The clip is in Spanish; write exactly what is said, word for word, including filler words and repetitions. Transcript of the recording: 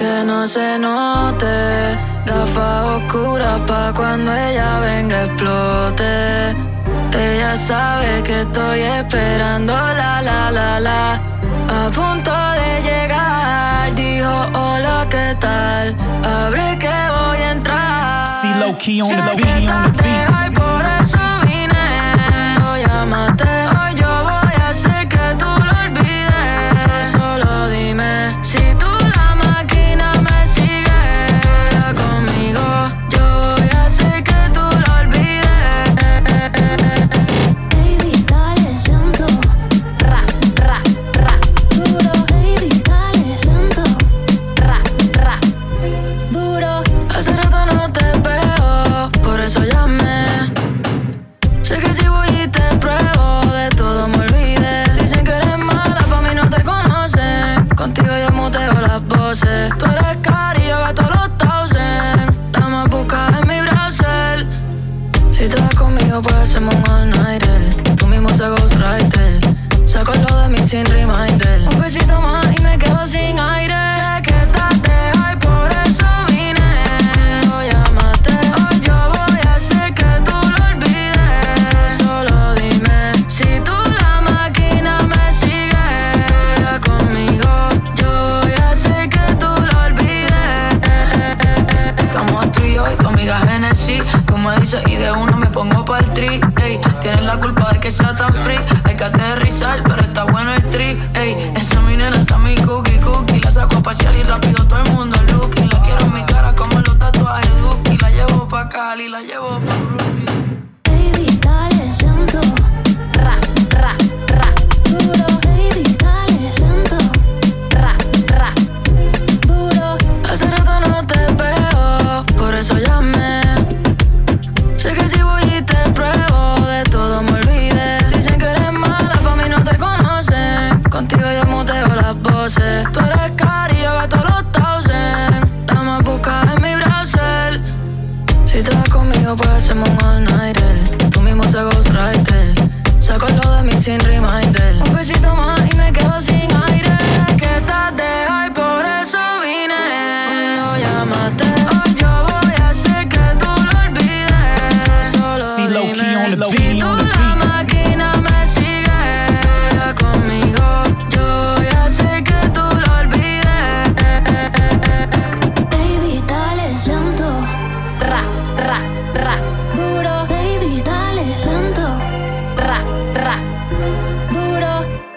que no se note. Gafas oscuras pa' cuando ella venga explote. Ella sabe que estoy esperando la la la la. A punto de llegar, dijo hola, ¿qué tal? Abre que voy a entrar. See low key on sé the low que key on the estás de beat. high, por eso vine. No llámate, hoy yo voy a hacer que tú lo olvides. Solo dime si tú la máquina me sigues. Sola conmigo, yo voy a hacer que tú lo olvides. Baby, dale lento. Ra, ra, ra. Duro, baby, dale lento. Ra, ra. Duro. Hace rato no te veo, por eso llamé. Sé que si voy y te pruebo, de todo me olvidé. Dicen que eres mala, pa' mí no te conocen. Contigo yo muteo las voces. Tú eres cari, yo gasto los thousand. La más buscada en mi browser. Si te vas conmigo, pues hacemos un all-nighter. Tú mismo se ghostwriter. Saco lo de mí sin reminder. Un besito más y me quedo sin aire. Sé que estás de high, por eso vine. No llamaste, hoy yo voy a hacer que tú lo olvides. Solo dime si tú la máquina me sigues. Sola conmigo, yo voy a hacer que tú lo olvides. Estamos tú y yo y tu amiga Genesis. Tú me dices y de uno me pongo pa'l tri. Ey, tienes la culpa de que sea tan free. Hay que aterrizar, pero está bueno el trip. Ey, esa es mi nena, esa es mi cookie cookie. La saco a pasear y rápido todo el mundo looking. La quiero en mi cara como los tatuajes Duki. La llevo pa' Cali, la llevo pa' Brooklyn. Baby, dale lento. Ra, ra, ra. Duro, baby, dale lento. Ra, ra. Duro. Hace rato no te veo, por eso llamé. Sé que si voy y te pruebo, de todo me olvidé. Dicen que eres mala, pa' mí no te conocen. Contigo yo muteo las voces. Tú eres cari, yo gasto los thousand. La más buscada en mi browser. Si te vas conmigo, pues hacemos un all-nighter. Tú mismo se ghostwriter. Saco lo de mí sin reminder. Un besito más y me quedo sin aire. Que estás de high, por eso vine. No llamaste, hoy yo voy a hacer que tú lo olvides. Solo See low key dime on the low si key tú on the la beat. máquina me sigues. Sola conmigo, yo voy a hacer que tú lo olvides. Baby, dale lento. Ra, ra, ra. Duro, baby, dale lento. Ra, ra. Duro.